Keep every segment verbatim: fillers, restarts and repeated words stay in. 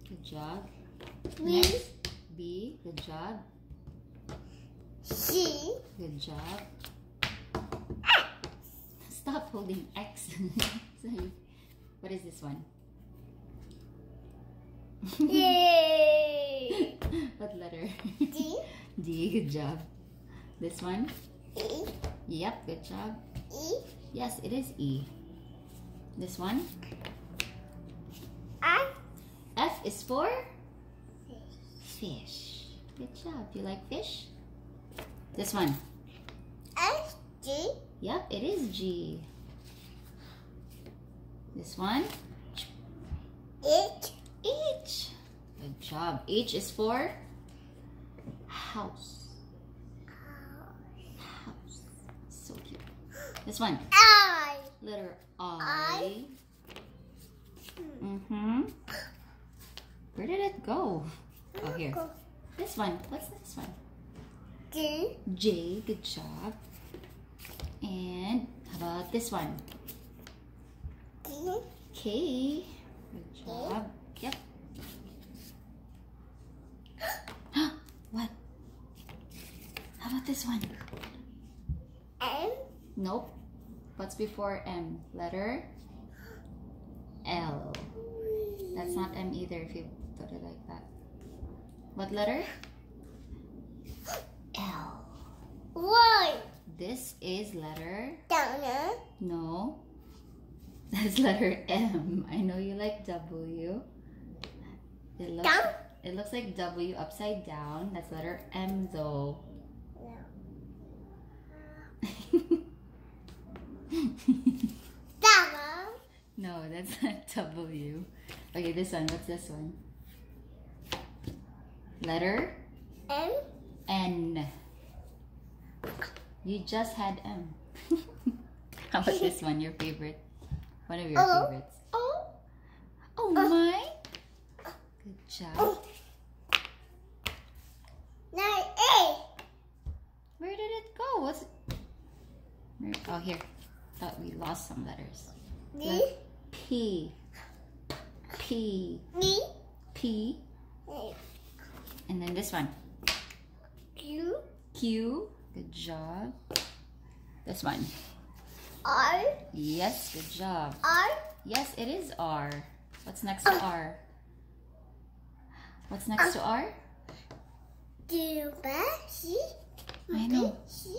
Good job. B. Next, B. Good job. C. Good job. Stop holding X. So you- what is this one? Yay. What letter? D. D. Good job. This one? E. Yep, good job. E. Yes, it is E. This one? I. F is for? Fish. Good job. Do you like fish? This one? S. G. Yep, it is G. This one? H. H. Good job. H is for? House. House. So cute. This one? I. Letter I. I. Mm-hmm. Where did it go? Oh, here. Go. This one. What's this one? G. J. Good job. And how about this one? G. K. Good job. Yep. What? How about this one? M. Nope. What's before M? Letter L. That's not M either if you put it like that. What letter? L. Y. This is letter... Down. No. That's letter M. I know you like W. It looks, Down. it looks like W upside down. That's letter M though. Down. No, that's not W. Okay, this one. What's this one? Letter M. N. You just had M. How about this one? Your favorite? One of your Oh. favorites. Oh. Oh my. Good job. Now A. Where did it go? What's it? Where- Oh, here. Thought we lost some letters. D. P. P. D. P. And then this one. Q. Q. Good job. This one. R. Yes, good job. R. Yes, it is R. What's next to R? What's next to R? D. C. I know. C.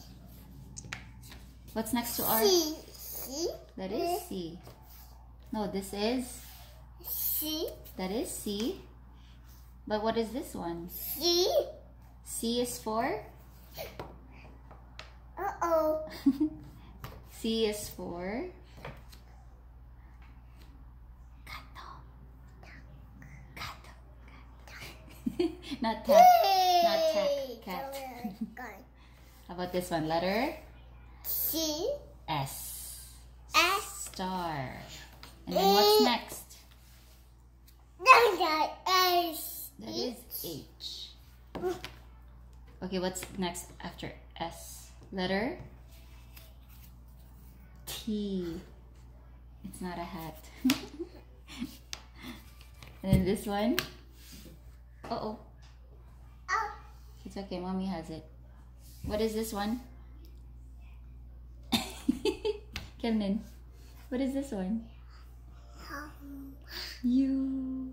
What's next to R? C. C. That is C. No, this is, C. that is C. But what is this one? C. C is for? Uh-oh. C is for? Gato. Gato. Not cat. Not cat. Cat. How about this one? Letter C. S. S. Star. And then what's next? That is That is H. Okay, what's next after S? Letter T. It's not a hat. And then this one. Uh-oh. Oh. It's okay, mommy has it. What is this one? Kevin, what is this one? You.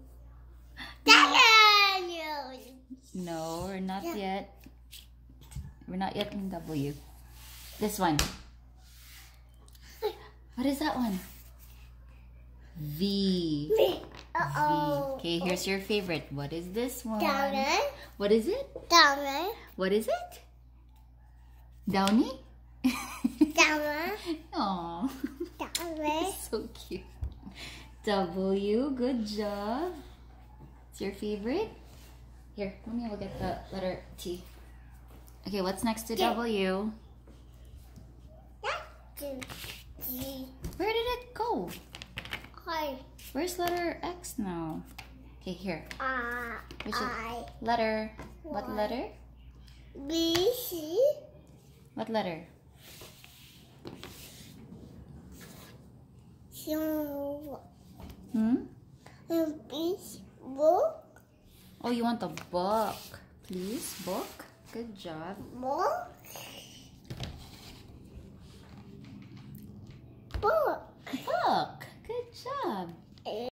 No, we're not Yeah. yet. We're not yet in W. This one. What is that one? V. V. Uh-oh. Okay, here's your favorite. What is this one? Downy. What is it? Downy. What is it? Downy? Downy. Aw. Downy. So cute. W. Good job. It's your favorite? Here, mommy will get the letter T. Okay, what's next to Yeah. W? That's G. Where did it go? I. Where's letter X now? Okay, here. Uh, Which is- I. Letter. What Y. letter? B. C. What letter? So, Hmm? B. Oh, you want the book. Please, book. Good job. Book. Book. Book. Good job.